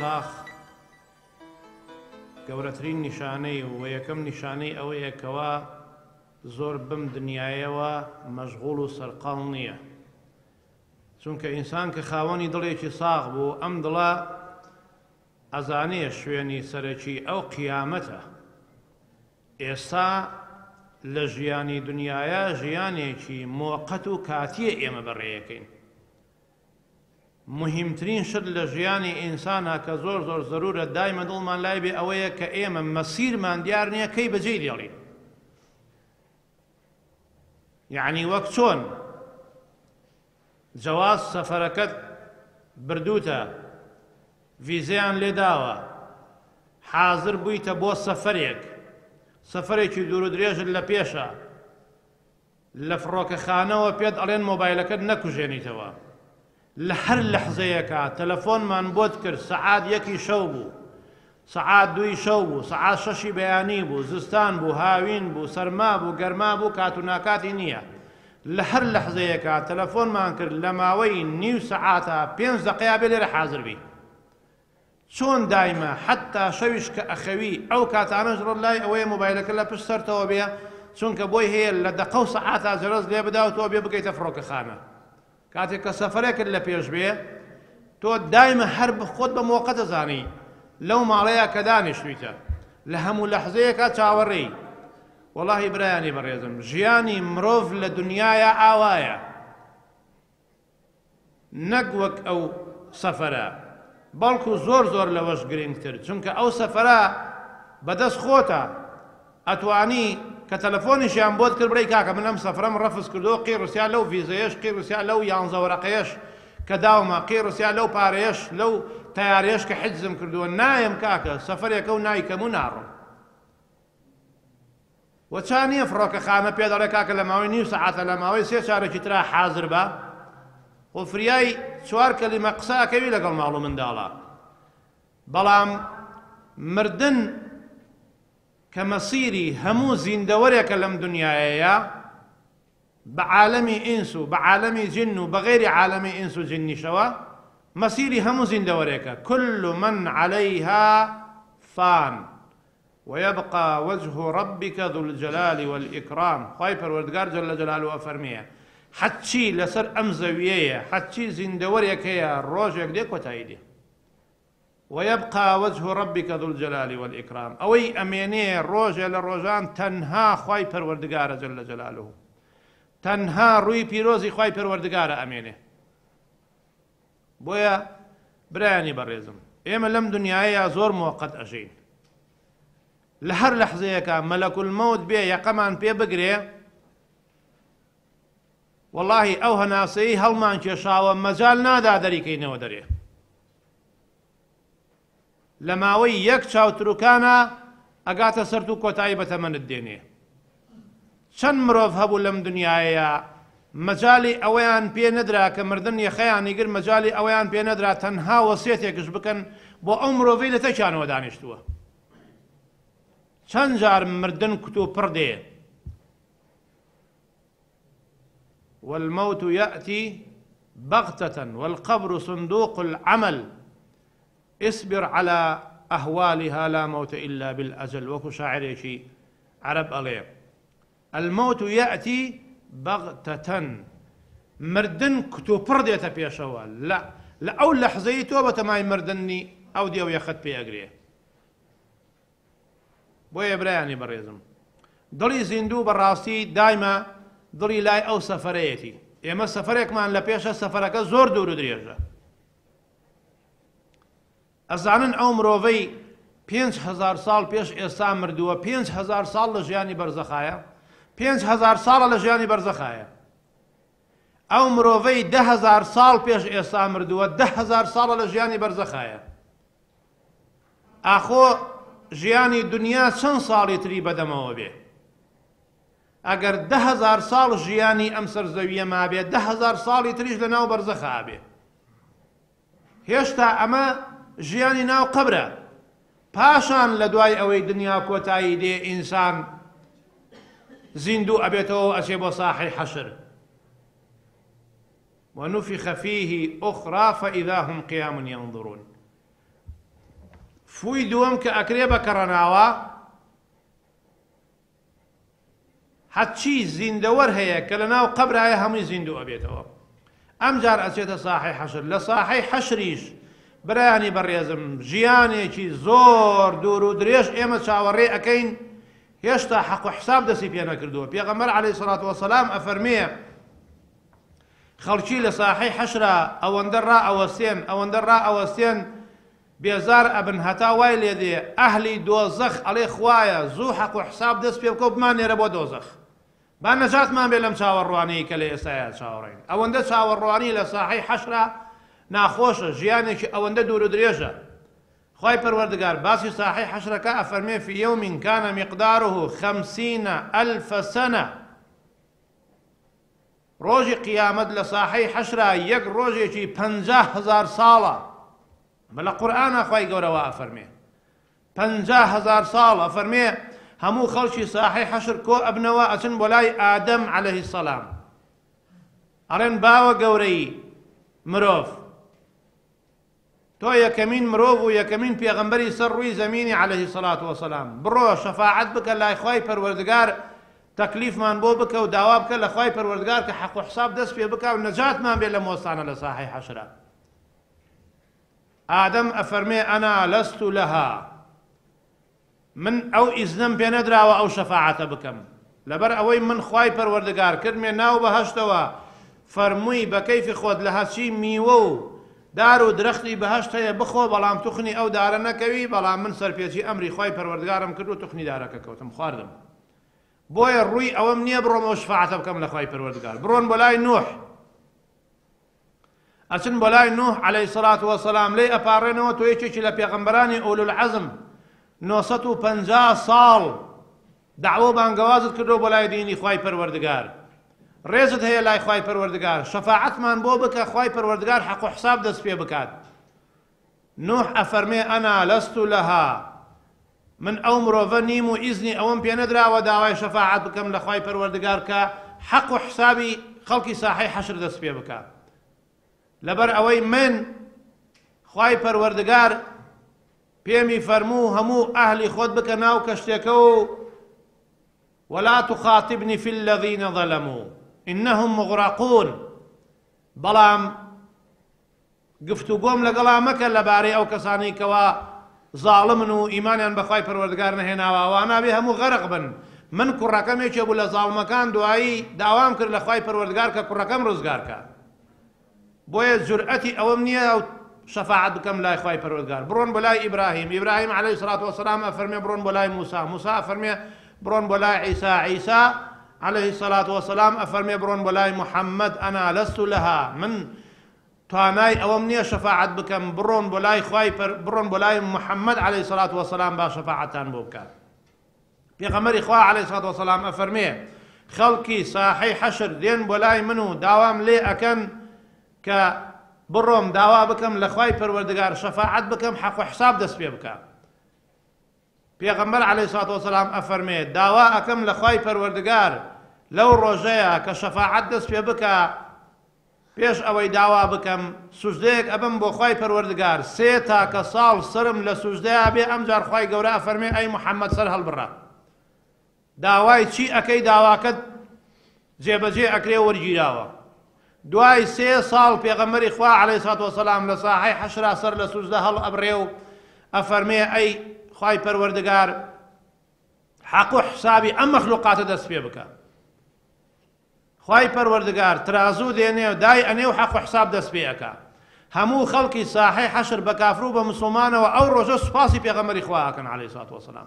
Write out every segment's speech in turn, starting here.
ساخ گەورەترین نیشانەی و یەکەم نیشانەی ئەوەیە کەوا زۆر بم دنیایەوە مەشغوڵ و سەرقاڵ نییە، چونکە ئینسان کە خاوەنی دڵێکی ساغ بوو ئەم دڵە ئەزانەیە شوێنی سەرەکی ئەو قیامەتە. ئێستا لە ژیانی دنیاە ژیانێکی موقەت و کاتیە ئێمە بەڕێیەکەین. مهمترین شت لە ژیانی ئینسانە کە زۆر زۆر زەرورە دایمە دڵمان لای بێ ئەوەیە کە ئێمە مەسیرمان دیار نییە کەی بەجێی دێڵین. یعنی وەک چۆن جەواز سەفەرەکەت بردووتە، ڤیزەیان لێداوە، حازر بوویتە بۆ سەفەرێکی دوور و درێژت لە پێشە، لە فڕۆکەخانەوە پێت ئەڵێن مۆبایلەکەت نەکوژێنیتەوە. لە هەر لەحزەیەکە تەلەفۆنمان بۆت کرد، سەعات 1 شەو بوو، سەعات 2 شەو بوو، سەعات 6 بەیانی بوو، زستان بوو، هاوین بوو، سەرما بوو، گەرما بوو، کات و ناکاتی نییە. لە هەر لەحزەیەکە تەلەفۆنمان کرد لە ماوەی نیو سەعاتە 5 دقەیە بێ لێرە حازر بی. چۆن دایمە حتا شەویش کە ئەخەوی ئەو کاتانەش ڕۆ لای ئەوەیە مۆبایلەکە لە پشت سەرتەوە بێ، چونکە بۆی هەیە لە دقە و سەعاتە جەرەز لێ بداوتەوە بێ بگەیتە فڕۆکەخانە. کاتێک کە سەفەرێکت لە پێش بێ تۆ دایمە هەر خۆت بە مۆقەت دەزانی لەو ماڵەیە کە دانیشتویتە، لە هەموو لەحزەیەکە چاوەڕێی. وەڵاهی برایانی بەڕێزم، ژیانی مرۆڤ لە دنیاە ئاوایە، نەک وەک ئەو سەفەرە، بەڵکو زۆر زۆر لەوەش گرنگتر، چونکە ئەو سەفەرە بەدەست خۆتە. ئەتوانی کە تەلەفۆنیشیان بۆت کرد بڕێی کاکە من ئەم سەفرەم ڕەفز کردو، قی ڕوسیا لەو ڤیزەیەش، قی ڕوسیا لەو 11 وەرەقەیەش کە داومە، قی ڕوسیا لەو پارەیەش لەو تەیارەیەش کە حجزم کردووە، نایم کاکە سەفەرێکە و نایکەم و ناڕۆم. وەچان نییە فڕۆکەخانە پێ دەڵێ کاکە لە ماوەی نیو سەعاتە لە ماوەی 3 چارێکی ترا حازر بە، و فریای 4 کەلیمە قسەکەوی لەگەڵ ماڵ و منداڵە. بەڵام مردن کە مەسیری هەموو زیندەوەرێکە لەم دنیایەیە، بە عالەمی ئینس و بە عالەمی جن و بەغێری عالەمی ئینس و جنیشەوە، مەسیری هەموو زیندەوەرێکە. كل من عليها فان ويبقى وجه ربك ذو الجلال والإكرام. خی پەروەردگار جەل جەلاله ئەفەرمێیە حەچی لەسەر ئەم زەویەیە، حەچی زیندەوەرێک هەیە، ڕۆژێک دێ کۆتایی دێ. ويبقى وجه ربك ذو الجلال والإكرام. أوي أميني روجة لروجان تنها خواي پروردگار جل جلاله، تنها روي بيروزي خواي پروردگار أميني. بويا براني بريزم إيما لم دنيايا زور موقت أجين، لهر لحظيك ملك الموت بيه يقمان بيه بقري، والله أو هناسي هلمان كشاوة مجال نادا دريكي نو دريه. لە ماوەی 1 چاوتروکانە ئەگاتە سەرت و کۆتایی بەتەمەنت دێنێ. چەند مرۆڤ هەبوو لەم دنیاەیە مەجالی ئەوەیان پێ نەدرا کە مردن یەخەیانی گر، مەجالی ئەوەیان پێ نەدرا تەنها وەسیەتێکش بکەن بۆ ئەو مرۆڤەی لە تەکیانەوە دانیشتووە. چەند جار مردن کوت و پڕ دێ. والموت يأتي بغتة والقبر صندوق العمل اصبر على أهوالها لا موت إلا بالأجل. وكو شاعر شي عرب أليه الموت يأتي بغتة، مردن كتو پرديتا بيشوا لا أو لحظي توبة ماي مردني أو ديو يخد بي أقريه. بويا برياني بريزم دلي زندو براستي دايما دلي لاي أو سفريتي إما سفريك مان لبيشا سفرك زور دور دريجة. ئەزانن ئەو مرۆڤەی 5,000 ساڵ پێش ئێستا مردووە، 5,000 ساڵ لە ژیانی بەرزەخایە، 5,000 ساڵە لە ژیانی بەرزەخایە. ئەو مرۆڤەی 10,000 ساڵ پێش ئێستا مردووە، 10,000 ساڵە لە ژیانی بەرزەخایە. ئاخۆ ژیانی دنیا چەند ساڵی تری بەدەمەوە بێ؟ ئەگەر 10,000 ساڵ ژیانی ئەم سەرزەویە مابێ، 10,000 ساڵی تریش لە ناو بەرزەخا بێ. هێشتا ئەمە ژیانی ناو قەبرە، پاشان لە دوای ئەوەی دنیا کۆتایی دێ ئینسان زیندوو ئەبێتەوە ئەچێ بۆ ساحی حەشر. ونفخ فيه أخرى فإذا هم قيام ينظرون. فووی دووەم کە ئەکرێ بە کەڕەناوە حەچی زیندەوەر هەیە کە لە ناو قەبرایە هەمووی زیندوو ئەبێتەوە ئەم جار ئەچێتە ساحەی حەشر لە ساحەی حەشریش برایانی بەڕێزم ژیانێکی زۆر دوور و درێژ ئێمە چاوەڕێ ئەەکەین هێشتا حەق و حساب دەستی پێ نەکردووە پێغەمبەر عەلەیهی سەڵات وەسەلام ئەفەرمێ خەڵکی لە ساحەی حەشرا ئەوەندە ڕائەوەستێن بێزار ئەبن هەتا وای لێ دێ ئەهلی دۆزەخ ئەڵێ خوایە زوو حەق و حساب دەست پێ بکە و بمانێرە بۆ دۆزەخ با نەجاتمان بێ لەم چاوەڕوانەیە کە لە ئێستایا چاوەڕێین ئەوەندە چاوەڕوانی لە ساحەی حەشرا ناخۆشە ژیانێکی ئەوەندە دوور و درێژە خوای پەروەردگار باسی ساحەی حەشرەکە ئەفەرمێ فی یەومین کانە میقداره 50,000 سەنە ڕۆژی قیامەت لە ساحەی حەشرا یەک ڕۆژێکی 50,000 ساڵە بە لە قورئانە خوای گەورەوە ئەفەرمێ 50,000 ساڵ ئەفەرمێ هەموو خەڵکی ساحەی حەشر کۆ ئەبنەوە ئەچن بۆ لای ئادەم عەلەیهی سەلام ئەڵێن باوە گەورەی مرۆڤ تۆ یەکەمین مرۆڤ و یەکەمین پێغەمبەری سەر ڕووی زەمینی عەلەیهی سەڵات وەسەلام بڕۆ شەفاعەت بکە لای خوای پەروەردگار تەکلیفمان بۆ بکە و داوا بکە لە خوای پەروەردگار کە حەق و حساب دەست پێ بکە و نەجاتمان بێت لە مۆستانە لە ساحەی حەشرا ئادەم ئەفەرمێ ئەنا لەست لەها من ئەو ئیزنم پێ نەدراوە ئەو شەفاعەتە بکەم لەبەر ئەوەی من خوای پەروەردگار کردمێ ناو بەهەشتەوە فەرمووی بە کەیفی خۆت لە هەچی میوە و دار و درەختی بەهەشت هەیە بخۆ بەڵام توخنی ئەو دارە نەکەوی بەڵام من سەرپێچی ئەمری خوای پەروەردگارم کرد و توخنی دارەکە کەوتم خواردم بۆیە ڕووی ئەوەم نییە بڕۆمەوە شەفاعەتە بکەم لە خوای پەروەردگار بڕۆن بۆ لای نوح ئەچن بۆ لای نوح عەلەیهی سەڵات وەسەلام لێی ئەپاڕێنەوە تۆ یەکێکی لە پێغەمبەرانی ئولوالعەزم 950 ساڵ دعوە بانگەوازت کردو بۆ لای دینی خوای پەروەردگار ڕێزت هەیە لای خوای پەروەردگار شەفاعەتمان بۆ بکە خوای پەروەردگار حەق و حساب دەست پێ بکات نوح ئەفەرمێ ئەنا لەست لەها من ئەو مرۆڤە نیم و ئیزنی ئەوەم پێ نەدراوە داوای شەفاعەت بکەم لە خوای پەروەردگار کە حەق و حسابی خەڵکی ساحەی حەشر دەست پێ بکات لەبەر ئەوەی من خوای پەروەردگار پێمی فەرموو هەموو ئەهلی خۆت بکە ناو کەشتێکە و ولا تخاطبني في الذين ظلموا إنهم مغرقون بەڵام گفتوگۆم لەگەڵا مەکە لەبارەی ئەو کەسانی کەوا زاڵمن و ئیمانیان بەخوای پەروەردگار نەهێناوە ئەوانە بێ هەموو غەرق بن من کوڕەکەمێکێ بوو لە زاڵمەکان دوایی داوام کرد لە خوای پەروەردگار کە کوڕەکەم ڕزگارکە بۆیە جورئەتی ئەوەم نییە ئەو شەفاعەت بکەم لای خوای پەروەردگار بڕۆن بۆ لای ئیبراهیم عەلەیهی سەڵات وەسەلام ئەفەرمێ بڕۆن بۆ لای موسا ئەفەرمێ بڕۆن بۆ لای عیسا عەلەیهی سەڵات وەسەلام ئەفەرمێ بڕۆن بۆ لای محەممەد ئەنا لەست لەها من توانای ئەوەم نییە شەفاعەت بکەم بڕۆن بۆ لای محەممەد عەلەیهی سەڵات وەسەلام با شەفاعەتان بۆ بکات پێغەمبەری خوا عەلەیهی سەڵات وەسەلام ئەفەرمێ خەڵکی ساحەی حەشر دێن بۆ لای من و داوام لێ ئەکەن کە بڕۆم داوا بکەم لە خوای پەروەردگار شەفاعەت بکەم حەق و حساب دەست پێ بکە پێغەمبەر عەلەیهی سەڵات وەسەلام ئەفەرمێ داوا ئەکەم لە خوای پەروەردگار لەو ڕۆژەیە کە شەفاعەت دەست پێ بکە پێش ئەوەی داوا بکەم سوژدەیەک ئەبم بۆ خوای پەروەردگار 3 تاکە ساڵ سرم لە سوژدەیە بێ ئەمجار خوای گەورە ئەفەرمێ ئەی محەممەد سەر هەڵبڕە داوای چی ئەەکەی داواکەت جێبەجێ ئەکرێ وەرگیراوە دوای 3 ساڵ پێغەمبەری خوا عەلەیهی سەڵات وەسەلام لە ساحەی حەشرا سەر لە سوژدە هەڵ ئەبڕێ و ئەفەرمێ ئەی خوای پەروەردگار حەق و حسابی ئەم مەخلوقاتە دەست پێ بکە خوای پەروەردگار ترازوو دێنێ و دای ئەنێ و حەق و حساب دەست پێ ئەکا هەموو خەڵکی ساحەی حەشر بە کافر و بە موسڵمانەوە ئەو ڕۆژە سوپاسی پێغەمبەری خوا ئەکەن عەلەیهی سەڵات وەسەلام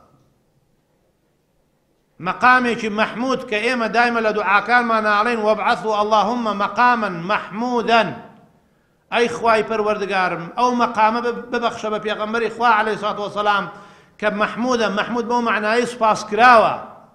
مەقامێکی مەحموود کە ئێمە دایمە لە دوعاکانمان ناڵێن وەبعەثوا اللهم مەقاما مەحموودا ئەی خوای پەروەردگارم ئەو مەقامە ببەخشە بە پێغەمبەری خوا عەلەیهی سەڵات وەسەلام کە مەحموودە مەحموود بەو معنایی سوپاس کراوە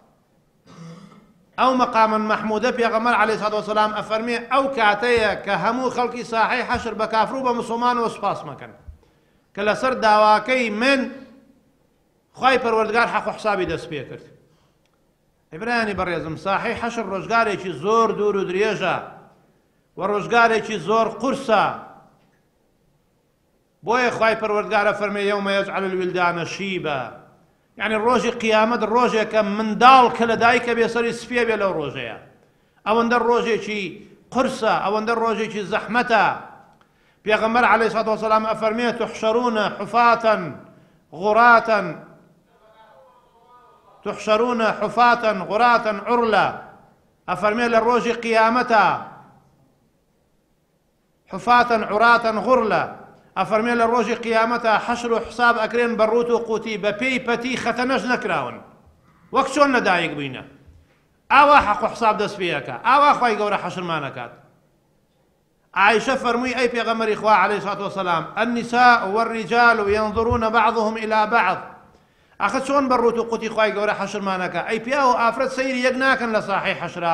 ئەو مەقامە مەحموودە پێغەمبەر عەلەیهی سەڵات وەسەلام ئەفەرمێ ئەو کاتەیە کە هەموو خەڵکی ساحەی حەشر بە کافر و بە موسڵمانەوە سوپاس مەکەن کە لەسەر داواکەی من خوای پەروەردگار حەق و حسابی دەست پێ کرد ئیبرانی بەڕێزم ساحەی حەشر ڕۆژگارێکی زۆر دوور و درێژە و ڕۆژگارێکی زۆر قورسە بۆیە خوای پەروەردگارە فەرمێ یەومە یەجعەل الویلدانە شیبە، یعنی ڕۆژی قیامەت ڕۆژێکە منداڵ کە لە دایکە بێ سەری سپێ بێ لەو ڕۆژەیە. ئەوەندە ڕۆژێکی قورسە، ئەوەندە ڕۆژێکی زەحمەتە. پێغەمبەر عەلەیهی سەڵاتو وەسەلام ئەفەرمێ تحشەرونە حوفاتەن غوراتەن تحشەرونە حوفاتەن غوراتەن عورلە، ئەفەرمێ لە ڕۆژی قیامەتە حوفاتەن عوراتەن غورلە، ئەفەرمێ لە ڕۆژی قیامەتە حەشر و حساب ئەکرێن بە ڕوت و قوتی بە پێی پەتی خەتەنەش نەکراون، وەک چۆن لەدایک بووینە. ئاوا حەق و حساب دەست پێیەکە، ئاوا خوای گەورە حەشرمانەکات. عائشە فەرمووی ئەی پێغەمبەری خوا عەلەیهی سەڵاتو وەسەلام النساء والرجال ينظرون بعضهم إلى بعض، ئەخە چۆن بە ڕوت و قوتی خوای گەورە حەشرمانەکە؟ ئەی پیا و ئافرەت سەیری یەک ناکەن لە ساحەی حەشرا.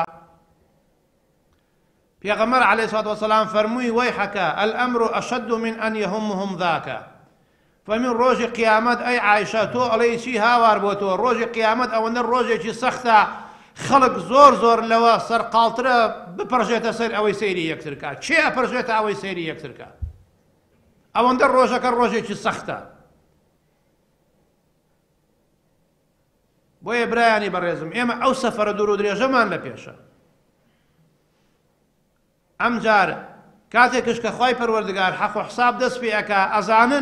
پێغەمبەر عەلەیهی سەڵاتو وەسەلام فەرمووی وەیحەکە الأمر أشد من أن يهمهم ذاك، فەرمووی ڕۆژی قیامەت ئەی عایشە تۆ ئەڵێی چی هاوار بۆ تۆ؟ ڕۆژی قیامەت ئەوەندە ڕۆژێکی سەختە خەڵک زۆر لەوە سەرقاڵترە بپەڕژێتە سەر ئەوەی سەیری یەکترکە. چێ ئەپەڕژێتە ئەوەی سەیری یەکترکە؟ ئەوەندە ڕۆژەکە ڕۆژێکی سەختە. بۆیە برایانی بەڕێزم ئێمە ئەو سەفەرە دوور و درێژەمان لە پێشە. ئەم جار کاتێکش کە خوای پەروەردگار حەق و حساب دەست پێ ئەکا ئەزانن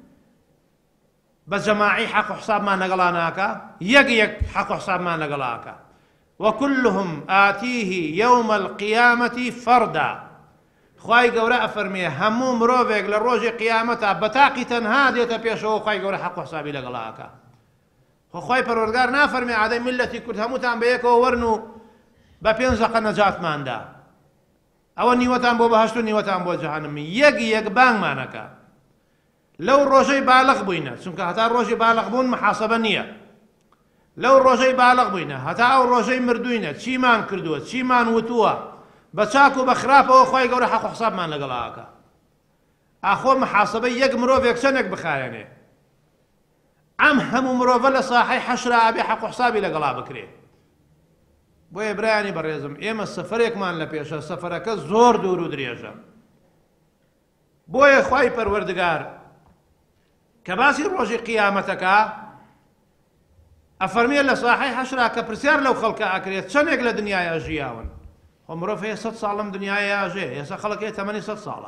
بە جەماعی حەق و حسابمان لەگەڵا ناکا، یەک حەق و حسابمان لەگەڵا ئەکا. وكلهم آتيه يوم القيامة فردا، خوای گەورە ئەفەرمێ هەموو مرۆڤێک لە ڕۆژی قیامەتە بەتاقی تەنها دێتە پێشەوە خوای گەورە حەق و حسابی لەگەڵا ئەکا. خوای پەروەردگار نافەرمێ عادەی میلەتی کورد هەمووتان بەیەکەوە وەرن و بە 5 دقە نەجاتماندا، ئەوە نیوەتان بۆ بەهەشت و نیوەتان بۆ جەهەنەمی. یەک بانگمانەکە لەو ڕۆژەی بالغ بووینە، چونکە هەتا ڕۆژی بالغ بوون محاسبە نییە. لەو ڕۆژەی بالغ بووینە هەتا ئەو ڕۆژەی مردووینە، چیمان کردووە، چیمان وتووە، بە چاک و بە خراپەوە خوای گەورە حەق و حسابمان لەگەڵا ئەکا. ئاخۆ محاسبەی یەک مرۆڤێک چەندێک بخایەنێ، ئەم هەموو مرۆڤە لە ساحەی حەشرا ئەبێ حەق و حسابی لەگەڵا بکرێ. بۆیە برایانی بەڕێزم ئێمە سەفەرێکمان لە پێشە، سەفەرەکە زۆر دوور و درێژە. بۆیە خوای پەروەردگار کە باسی ڕۆژی قیامەتەکە ئەفەرمێ لە ساحەی حەشرا کە پرسیار لەو خەڵکە ئەکرێت چەندێک لە دنیاە ژیاون. خۆ مرۆڤ هەیە 100 ساڵ لەم دنیاە ئاژێ، ئێستا خەڵک هەیە تەمەنی 100 ساڵە،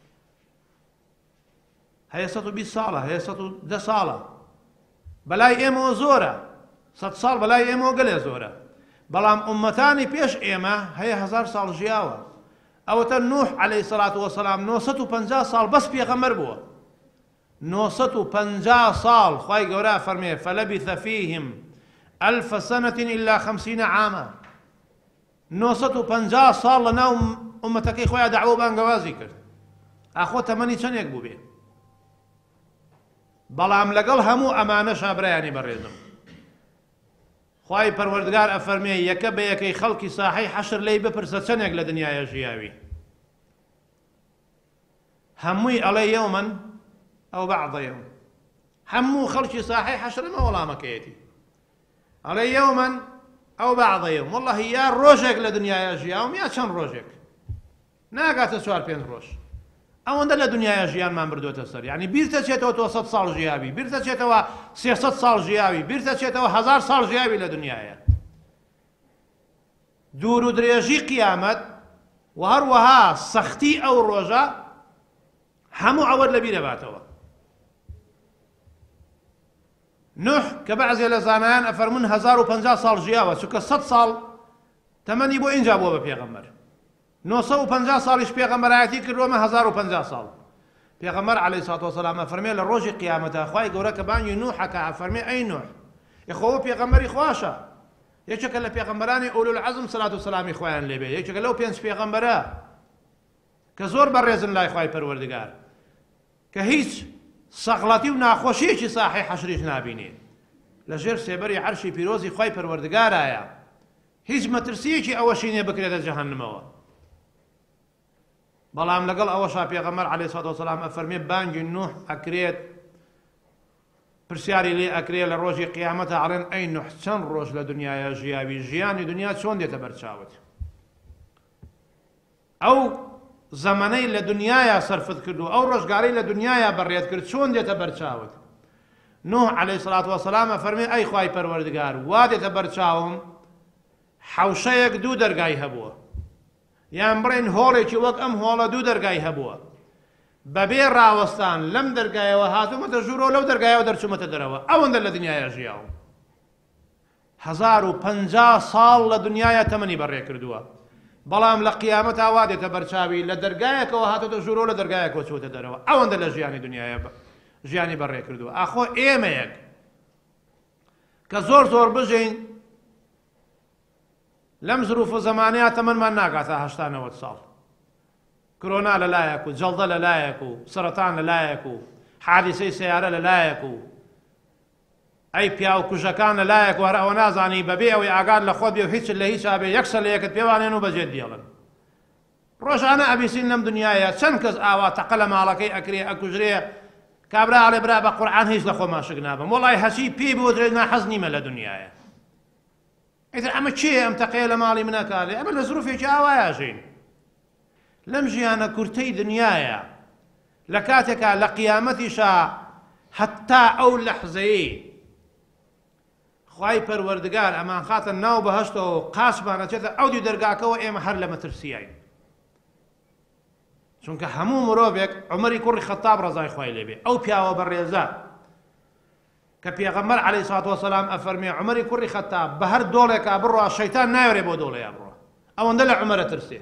هەیە 120 ساڵە، هەیە 110 ساڵە. بەلای ئێمەوە زۆرە، 100 ساڵ بەلای ئێمەوە گەلێ زۆرە، بەڵام ئومەتانی پێش ئێمە هەیە 1000 ساڵ ژیاوە. ئەوەتە نوح عەلەیهی سەڵاتو وەسەلام 950 ساڵ بەس پێغەمبەر بووە. 950 ساڵ خوای گەورە فەرمێ فەلەبیث فیهم 1000 سنة إلا 50 عاما. 950 ساڵ لە ناو ئومەتەکەی خۆیان دەعوە بانگەوازی کرد. ئاخۆ تەمەنی چەندێک بوو بێ؟ بەڵام لەگەڵ هەموو ئەمانەشا برایانی بەڕێزم خوای پەروەردگار ئەفەرمێ یەکە بە یەکەی خەڵکی ساحەی حەشر لێی بپرسە چەندێک لە دنیاە ژیاوی، هەمووی ئەڵێ یەومەن ئەو بەعضە یەوم. هەموو خەڵکی ساحەی حەشرمە وەڵامەکەیەتی ئەڵێ یەومەن ئەو بەعضە یەوم، وەڵڵاهی یا ڕۆژێک لە دنیاە ژیاوم یا چەند ڕۆژێک، ناگاتە 4-5 ڕۆژ. ئەوەندە لە دنیاە ژیانمان بردوۆتە سەر، یعنی بیرتە چێتەوە تۆ 100 ساڵ ژیاوی، بیرتە چێتەوە 300 ساڵ ژیاوی، بیرتە چێتەوە 1000 ساڵ ژیاوی لە دنیاە. دوور و درێژی قیامەت و هەروەها سەختی ئەو ڕۆژە هەموو ئەوەت لە بیرە باتەوە. نوح کە بەعزێ لە زانایان ئەفەرمون 1050 ساڵ ژیاوە، چونکە 100 ساڵ تەمەنی بۆ ئینجا بووە بە پێغەمبەر. 950 ساڵیش پێغەمبەرایەتی کردووەمە 1050 ساڵ. پێغەمبەر عەلەیهی سەڵاتو وەسەلام ئەفەرمێ لە ڕۆژی قیامەتە خوای گەورە کە بانگی نوحەکە ئەفەرمێ ئەی نوح، یخۆوە پێغەمبەری خواشە، یەکێکە لە پێغەمبەرانی ئولوالعەزم سەلات و سەلامی خۆیان لێبێ، یەکێکە لەو 5 پێغەمبەرە کە زۆر بەڕێزن لای خوای پەروەردگار، کە هیچ سەغڵەتی و ناخۆشیەکی ساحەی حەشریش نابینێ، لەژێر سێبەری عەرشی پیرۆزی خوای پەروەردگارایە، هیچ مەترسیەکی ئەوەشی نێ بکرێتە جەهەنەمەوە. بەڵام لەگەڵ ئەوەشا پێغەمبەر عەلەیهی سەڵاتو وەسەلام ئەفەرمێ بانگی نوح ئەکرێت، پرسیاری لێ ئەکرێ لە ڕۆژی قیامەتە ئەڵێن ئەی نوح چەند ڕۆژ لە دنیاە ژیاوی، ژیانی دنیا چۆن دێتە بەرچاوت؟ ئەو زەمانەی لە دنیاە سەرفت کردو ئەو ڕۆژگاری لە دنیاە بەڕێت کرد چۆن دێتە بەرچاوت نوح عەلەیهی سەڵات وەسەلام ئەفەرمێ ئەی خوای پەروەردگار وا دێتە بەرچاوم حەوشەیەک دوو دەرگای هەبووە یان بڕێن هۆڵێکی وەک ئەم هۆڵە دوو دەرگای هەبووە بەبێ ڕاوەستان لەم دەرگایەوە هاتوومەتە ژوورەوە لەو دەرگایەوە دەرچوومەتە دەرەوە ئەوەندە لە دنیاە ژیاوم 1050 ساڵ لە دنیاە تەمەنی بەڕێ کردووە بەڵام لە قیامەتا وا دێتە بەرچاوی لە دەرگایەکەوە هاتۆتە ژوورەوە لە دەرگایەکەوە چووتە دەرەوە ئەوەندە لە ژیانی دنیاە ژیانی بەڕێ کردووە ئاخۆ ئێمەیەک کە زۆر زۆر بژین لەم ظروف و زەمانەیە تەمەنمان ناگاتە 80 ساڵ کۆرۆنا لەلایەک و جەڵدە لەلایەک و سەرەتان لەلایەک و حادیسەی سەیارە لەلایەک و ئەی پیا و کوژەکان لەلایەک و هەر ئەوە نازانی بەبێ ئەوەی ئاگاد لە خۆت بێ و هیچ لە هیچ بێ یەکسەر لە یەکت پێوانێن و بەجێت دێڵن ڕۆژانە ئەبیسین لەم دنیاە چەند کەس ئاوا تەقە لە ماڵەکەی ئەکرێ ئەکوژرێ کابرا ئەڵێ برا بە قورئان هیچ لە خۆمان شک نابم وەڵای هەچی پێی بۆ درێت ناحەز نیمە لە دنیاە ئیتر ئەمە چییە ئەم تەقەیە لە ماڵی منەکالێ ئەمە لە زروفێکی ئاوایە ژین لەم ژیانە کورتەی دنیاە لە کاتێکا لە قیامەتیشا هەتا ئەو لەحزەیە خوای پەروەردگار ئەمان خاتە ناو بەهەشتەوە و قاسمانەچێتە ئەو دوو دەرگاکەوە ئێمە هەر لە مەترسیاین چونکە هەموو مرۆڤێک عومەری کوڕی خەتاب ڕەزای خوای لێبێ ئەو پیاوە بەڕێزە کە پێغەمبەر عەلەیهی سەڵات وەسەلام ئەفەرمێ عومەری کوڕی خەتاب بە هەر دۆڵێکا بڕوا شەیتان ناوێرێ بۆ دۆڵەیە بڕوا ئەوەندە لە عومەرە ترسێ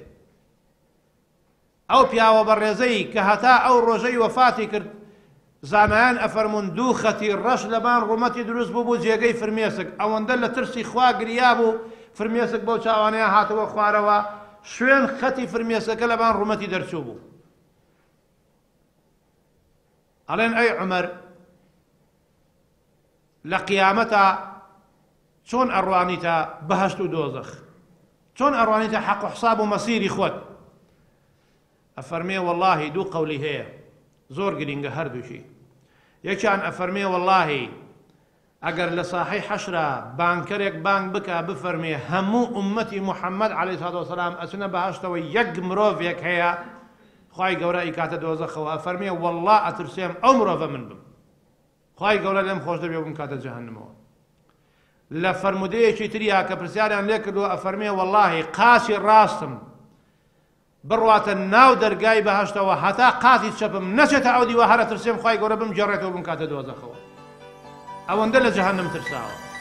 ئەو پیاوە بەڕێزەی کە هەتا ئەو ڕۆژەی وەفاتی کرد زانایان ئەفەرمون دوو خەتی ڕەش لەبان ڕوومەتی دروست بوو بۆ جێگەی فرمێسک ئەوەندە لە ترسی خوا گریا بوو فرمێسک بەو چاوانەیە هاتەوە خوارەوە شوێن خەتی فرمێسەکە لەبان ڕوومەتی دەرچوو بوو ئەڵێن ئەی عومەر لە قیامەتە چۆن ئەڕوانیتە بەهەشت و دۆزەخ چۆن ئەڕوانیتە حەق و حساب و مەسیری خۆت ئەفەرمێ وەڵڵاهی دوو قەولی هەیە زۆر گرینگە هەردووشی یەکیان ئەفەرمێ وەڵڵاهی ئەگەر لە ساحەی حەشرا بانکەرێک بانگ بکە بفەرمێ هەموو ئوممەتی موحەممەد عەلەیهی سەڵات وەسەلام ئەچنە بەهەشتەوە یەک مرۆڤێک هەیە خوای گەورە ئیکاتە دۆزەخەوە ئەفەرمێ وەڵڵا ئەترسێم ئەو مرۆڤە من بم خوای گەورە لێم خۆش دەبێ بم کاتە جەهەنەمەوە لە فەرمودەیەکی تریا کە پرسیاریان لێ کردووە ئەفەرمێ وەڵڵاهی قاچی ڕاستم بڕواتە ناو دەرگای بەهەشتەوە هەتا قاتی چەپم نەچێتە ئەو دیوە هەرە ترسێم خوای گەورە بم جێڕێتەوە بم کاتە دۆزەخەوە ئەوەندە لە جەهەنەم ترساوە